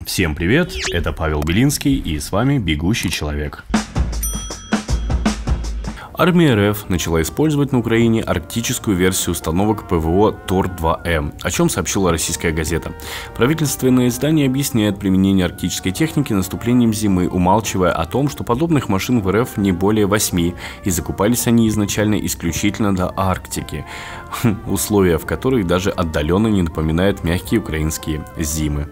Всем привет, это Павел Белинский и с вами Бегущий человек. Армия РФ начала использовать на Украине арктическую версию установок ПВО ТОР-2М, о чем сообщила российская газета. Правительственное издание объясняет применение арктической техники наступлением зимы, умалчивая о том, что подобных машин в РФ не более 8, и закупались они изначально исключительно до Арктики, условия в которых даже отдаленно не напоминают мягкие украинские зимы.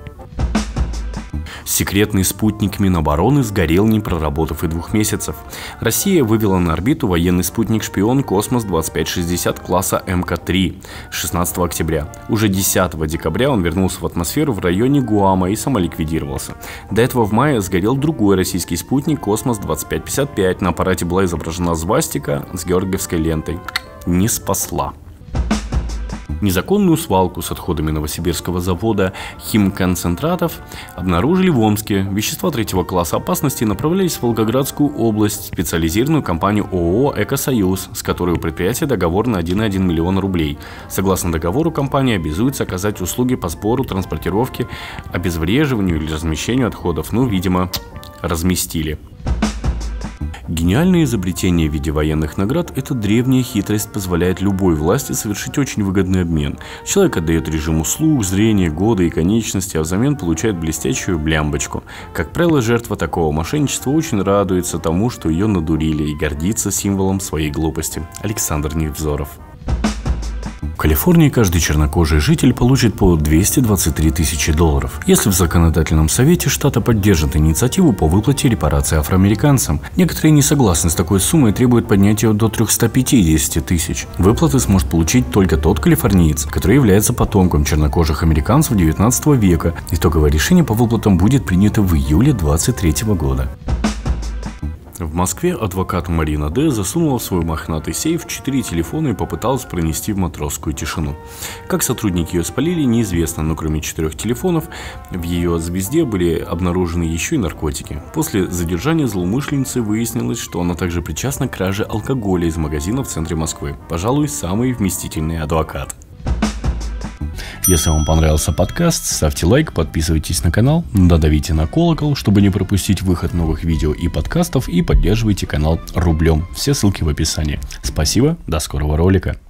Секретный спутник Минобороны сгорел, не проработав и 2 месяцев. Россия вывела на орбиту военный спутник-шпион «Космос-2560» класса МК-3 16 октября. Уже 10 декабря он вернулся в атмосферу в районе Гуама и самоликвидировался. До этого в мае сгорел другой российский спутник «Космос-2555». На аппарате была изображена свастика с георгиевской лентой. Не спасла. Незаконную свалку с отходами новосибирского завода химконцентратов обнаружили в Омске. Вещества 3-го класса опасности направлялись в Волгоградскую область, в специализированную компанию ООО «Экосоюз», с которой у предприятия договор на 1,1 миллион рублей. Согласно договору, компания обязуется оказать услуги по сбору, транспортировке, обезвреживанию или размещению отходов. Видимо, разместили. Гениальное изобретение в виде военных наград – эта древняя хитрость позволяет любой власти совершить очень выгодный обмен. Человек отдает режим услуг, зрения, года и конечности, а взамен получает блестящую блямбочку. Как правило, жертва такого мошенничества очень радуется тому, что ее надурили, и гордится символом своей глупости. Александр Невзоров. В Калифорнии каждый чернокожий житель получит по $223 тысячи. Если в законодательном совете штата поддержат инициативу по выплате репараций афроамериканцам. Некоторые не согласны с такой суммой и требуют поднять ее до 350 тысяч. Выплаты сможет получить только тот калифорниец, который является потомком чернокожих американцев XIX века. Итоговое решение по выплатам будет принято в июле 2023 года. В Москве адвокат Марина Д. засунула в свой мохнатый сейф 4 телефона и попыталась пронести в матросскую тишину. Как сотрудники ее спалили, неизвестно, но кроме 4 телефонов в ее звезде были обнаружены еще и наркотики. После задержания злоумышленницы выяснилось, что она также причастна к краже алкоголя из магазина в центре Москвы. Пожалуй, самый вместительный адвокат. Если вам понравился подкаст, ставьте лайк, подписывайтесь на канал, давите на колокол, чтобы не пропустить выход новых видео и подкастов, и поддерживайте канал рублем. Все ссылки в описании. Спасибо, до скорого ролика.